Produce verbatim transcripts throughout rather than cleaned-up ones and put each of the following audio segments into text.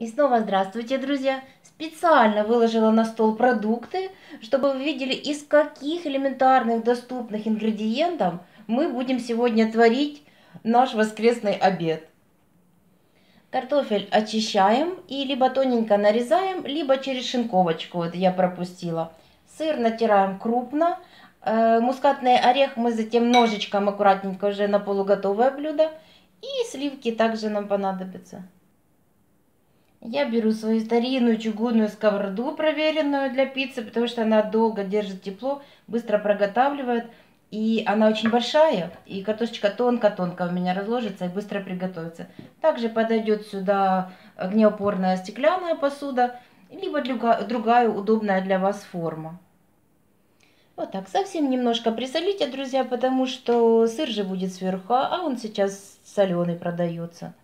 И снова здравствуйте, друзья! Специально выложила на стол продукты, чтобы вы видели, из каких элементарных доступных ингредиентов мы будем сегодня творить наш воскресный обед. Картофель очищаем и либо тоненько нарезаем, либо через шинковочку, вот я пропустила. Сыр натираем крупно. Мускатный орех мы затем ножичком аккуратненько уже на полуготовое блюдо. И сливки также нам понадобятся. Я беру свою старинную чугунную сковороду, проверенную для пиццы, потому что она долго держит тепло, быстро проготавливает. И она очень большая, и картошечка тонко-тонко у меня разложится и быстро приготовится. Также подойдет сюда огнеупорная стеклянная посуда, либо другая удобная для вас форма. Вот так, совсем немножко присолите, друзья, потому что сыр же будет сверху, а он сейчас соленый продается.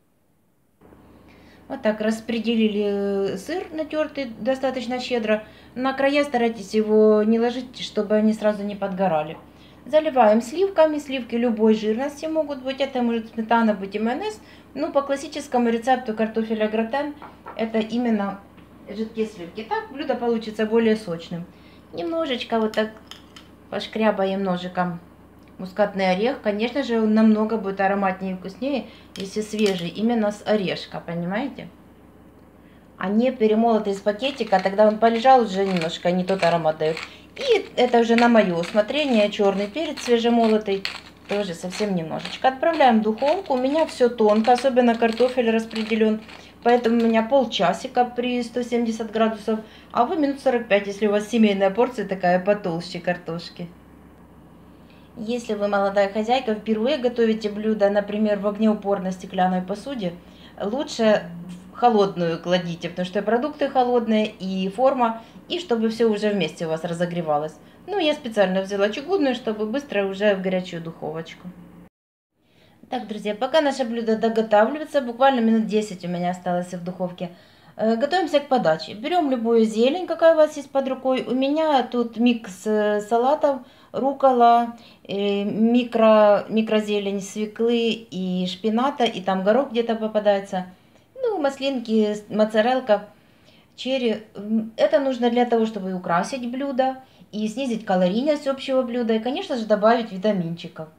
Вот так распределили сыр натертый достаточно щедро. На края старайтесь его не ложить, чтобы они сразу не подгорали. Заливаем сливками. Сливки любой жирности могут быть. Это может сметана быть и майонез. Но по классическому рецепту картофеля гратен это именно жидкие сливки. Так блюдо получится более сочным. Немножечко вот так пошкрябаем ножиком мускатный орех. Конечно же, он намного будет ароматнее и вкуснее, если свежий, именно с орешка, понимаете? А не перемолотый из пакетика, тогда он полежал уже немножко, не тот аромат дает. И это уже на мое усмотрение. Черный перец свежемолотый, тоже совсем немножечко. Отправляем в духовку. У меня все тонко, особенно картофель распределен. Поэтому у меня полчасика при ста семидесяти градусах, а вы минут сорок пять, если у вас семейная порция такая потолще картошки. Если вы молодая хозяйка, впервые готовите блюдо, например, в огнеупорной стеклянной посуде, лучше в холодную кладите, потому что продукты холодные и форма, и чтобы все уже вместе у вас разогревалось. Ну, я специально взяла чугунную, чтобы быстро уже в горячую духовочку. Так, друзья, пока наше блюдо доготавливается, буквально минут десять у меня осталось в духовке, готовимся к подаче. Берем любую зелень, какая у вас есть под рукой. У меня тут микс салатов, рукола, микро, микрозелень свеклы и шпината, и там горох где-то попадается. Ну, маслинки, моцарелка, черри. Это нужно для того, чтобы украсить блюдо и снизить калорийность общего блюда, и, конечно же, добавить витаминчиков.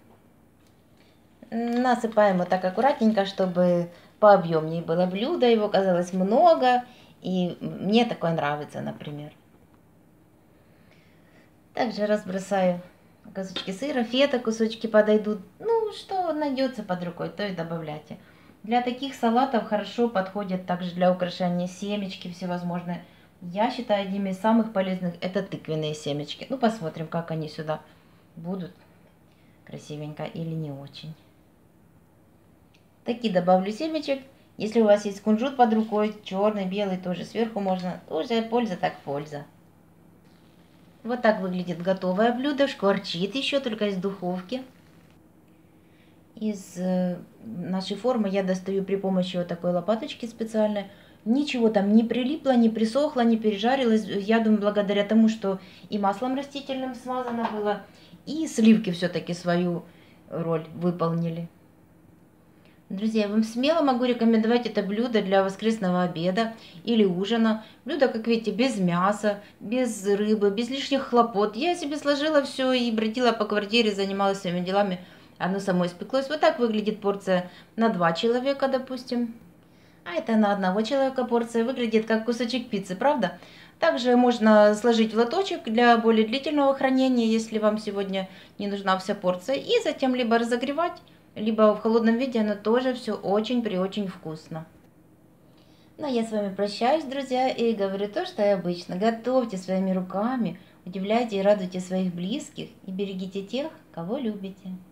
Насыпаем вот так аккуратненько, чтобы пообъемнее было блюдо, его казалось много, и мне такое нравится, например. Также разбросаю кусочки сыра, фета кусочки подойдут. Ну, что найдется под рукой, то и добавляйте. Для таких салатов хорошо подходят также для украшения семечки всевозможные. Я считаю, одними из самых полезных это тыквенные семечки. Ну, посмотрим, как они сюда будут, красивенько или не очень. Такие добавлю семечек. Если у вас есть кунжут под рукой, черный, белый, тоже сверху можно. Уже польза так польза. Вот так выглядит готовое блюдо. Шкварчит еще только из духовки. Из нашей формы я достаю при помощи вот такой лопаточки специальной. Ничего там не прилипло, не присохло, не пережарилось. Я думаю, благодаря тому, что и маслом растительным смазано было, и сливки все-таки свою роль выполнили. Друзья, я вам смело могу рекомендовать это блюдо для воскресного обеда или ужина. Блюдо, как видите, без мяса, без рыбы, без лишних хлопот. Я себе сложила все и бродила по квартире, занималась своими делами. Оно само испеклось. Вот так выглядит порция на два человека, допустим. А это на одного человека порция. Выглядит как кусочек пиццы, правда? Также можно сложить в лоточек для более длительного хранения, если вам сегодня не нужна вся порция. И затем либо разогревать, либо в холодном виде, оно тоже все очень-при-очень вкусно. Ну, а я с вами прощаюсь, друзья, и говорю то, что и обычно. Готовьте своими руками, удивляйте и радуйте своих близких, и берегите тех, кого любите.